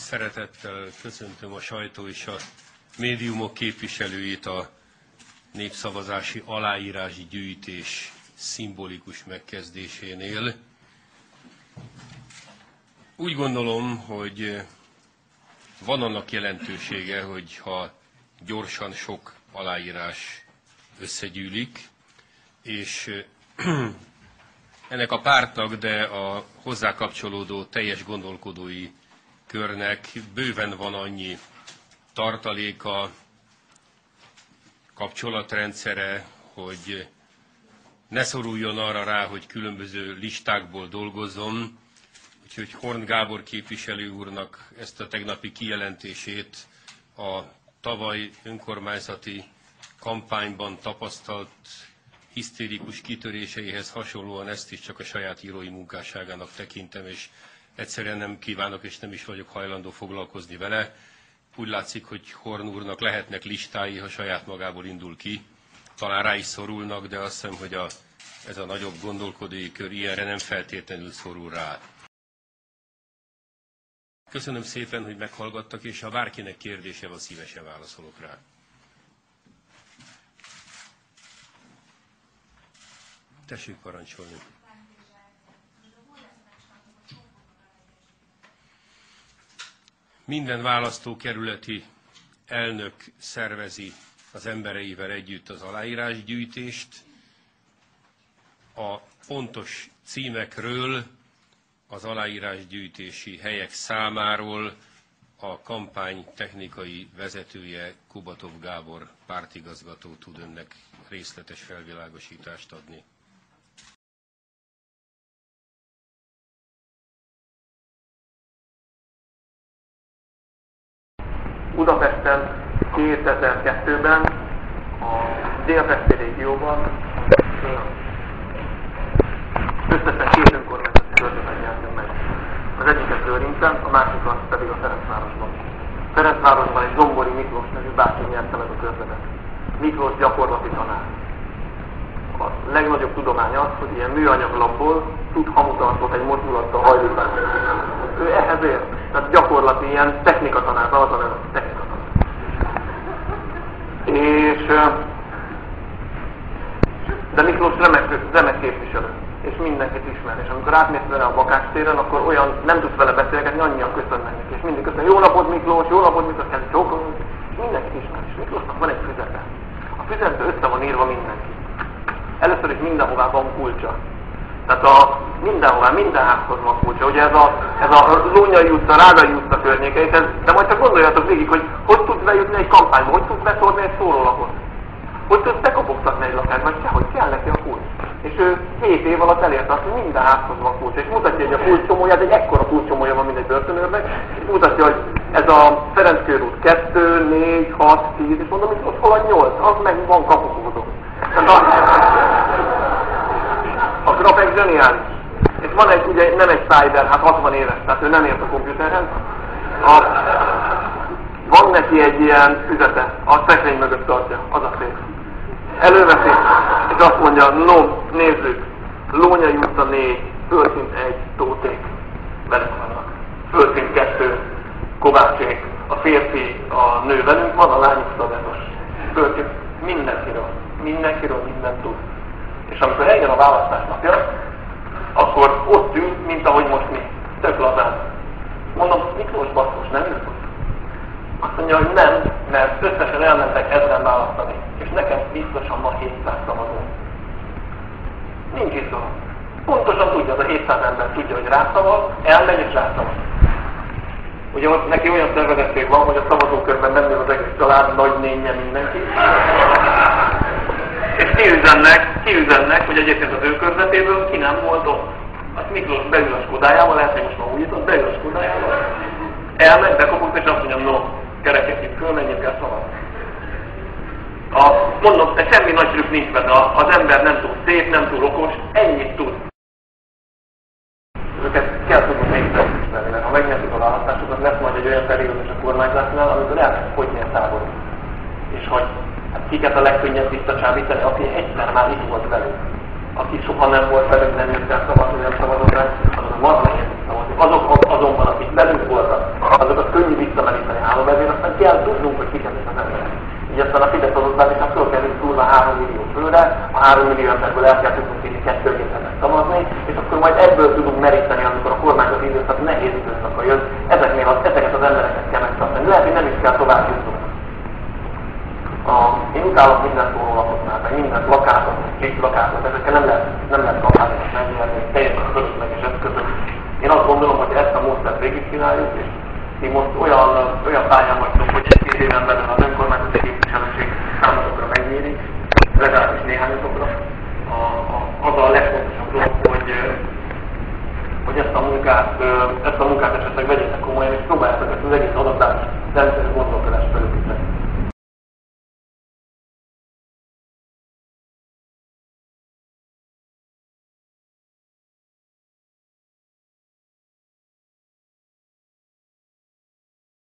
Szeretettel köszöntöm a sajtó és a médiumok képviselőit a népszavazási aláírási gyűjtés szimbolikus megkezdésénél. Úgy gondolom, hogy van annak jelentősége, hogy ha gyorsan sok aláírás összegyűlik, és ennek a pártnak, de a hozzá kapcsolódó teljes gondolkodói körnek bőven van annyi tartaléka, kapcsolatrendszere, hogy ne szoruljon arra rá, hogy különböző listákból dolgozzon. Úgyhogy Horn Gábor képviselő úrnak ezt a tegnapi kijelentését a tavaly önkormányzati kampányban tapasztalt hisztérikus kitöréseihez hasonlóan ezt is csak a saját írói munkásságának tekintem, és egyszerűen nem kívánok és nem is vagyok hajlandó foglalkozni vele. Úgy látszik, hogy Horn úrnak lehetnek listái, ha saját magából indul ki. Talán rá is szorulnak, de azt hiszem, hogy ez a nagyobb gondolkodói kör ilyenre nem feltétlenül szorul rá. Köszönöm szépen, hogy meghallgattak, és ha bárkinek kérdése van, szívesen válaszolok rá. Tessék parancsolni. Minden választókerületi elnök szervezi az embereivel együtt az aláírásgyűjtést. A pontos címekről, az aláírásgyűjtési helyek számáról a kampány technikai vezetője, Kubatov Gábor pártigazgató tud önnek részletes felvilágosítást adni. Budapesten 2002-ben a délpesti régióban összesen 2 önkormányzati körzetet nyertünk meg. Az egyiket Lőrincen, a másikat pedig a Ferencvárosban. Ferencvárosban egy Zombori Miklós nevű bácsi nyerte meg a körzetet. Miklós gyakorlati tanár. A legnagyobb tudomány az, hogy ilyen műanyaglapból tud hamutartót egy mozdulattal hajlítani. Ő ehhez ért. Tehát gyakorlati ilyen technikatanár, az a neve, technikatanár. De Miklós remek képviselő, és mindenkit ismer. És amikor átmész vele a Bakács téren, akkor olyan nem tudsz vele beszélgetni, annyian köszönnek neki. És mindig köszönnek, jó napot Miklós, kezd csókolni, és mindenkit ismer. És Miklósnak van egy füzete. A füzetben össze van írva mindenki. Először is mindenhová van kulcsa. Tehát mindenhová, minden házhoz van kulcsa. Ugye ez a Lónyai utca, Rádai utca környékeit, de majd csak gondoljatok végig, hogy tudsz bejutni egy kampányba, hogy tudsz beszórni egy szórólapot, hogy tudsz bekopogtatni egy lakást, vagy sehogy kell neki a kulcs. És ő 7 év alatt elérte azt, hogy minden házhoz van kulcsa. És mutatja, hogy a kulcscsomóját, egy ekkora kulcscsomója van, mint egy börtönőrnek, és mutatja, hogy ez a Ferenc körút 2, 4, 6, 10, és mondom, hogy ott hol a 8, az meg van kapukódó. A Grapek zseniális. És van egy, ugye nem egy Cyber, hát 60 éves, tehát ő nem ért a komputerhez. Van neki egy ilyen füzete, a szekrény mögött tartja, az a szép. Előveszi, és azt mondja, no, nézzük, Lónyai utca 4, földszint 1, Tóték, velük vannak. Földszint 2, Kovácsék, a férfi, a nő velünk van, a lányuk szabatos. Földszint mindenkiről mindent tud. És amikor eljön a választás napja, akkor ott ül, mint ahogy most mi, tök lazán. Mondom, Miklós basszus, nem ült? Azt mondja, hogy nem, mert összesen elmentek 1000 választani, és nekem biztosan ma 700 szavazó. Nincs izgalom. Pontosan tudja, az a 700 ember tudja, hogy rászavaz, elmegy és rászavaz. Ugye neki olyan szervezettség van, hogy a szavazókörben benne az egész család, nagynénye, mindenki. És kiüzennek, hogy egyébként az ő körzetéből ki nem volt ott. Azt Miklós beül a Skodájával, lehet, hogy most már újított, beül a Skodájával, elmegy, bekopott, és azt mondja, no, kerekek itt föl, menjünk el szavazni. Mondom, semmi nagy trükk nincs benne, az ember nem túl szép, nem túl okos, ennyit tud. Őket kell tudnunk még ismerni, mert ha megnyertük a választásokat, lesz majd egy olyan periódus a kormányzásnál, amikor elkezd fogyni a táború. És hogy kiket a legkönnyebb visszacsábítani, aki egyszer már itt volt velünk. Aki soha nem volt velünk, nem jött el szavazni, nem szavazott rá, azok marha nehéz szavazni. Azok azonban, akik velünk voltak, azokat visszameríteni 3 ezért, aztán kell tudnunk, hogy kik ezek az emberek. Így aztán a Fidesz azokat, és föl kell túlva 3 millió főre, a 3 millió emberből el kell tudnunk vinni 2,5-et szavazni, és akkor majd ebből tudunk meríteni, amikor a kormányzati időszak nehéz időszaka jön, ezeket az embereket kell megtartani. Lehet, hogy nem is kell tovább jutnunk. Én utálok minden szórólapoknál, meg minden plakátot, kis plakátot, ezekkel nem lehet kampányokat megnyerni, teljesen fölösleges eszközök. Én azt gondolom, hogy ezt a módszert végigcsináljuk, és mi most olyan pályán vagyunk, hogy 1-2 éven belül az önkormányzati képviselőség számotokra megnyílik, legalábbis néhányatokra. Az a legfontosabb dolog, hogy ezt a munkát esetleg vegyétek komolyan, és próbáljátok ezt az egész adatás rendszerű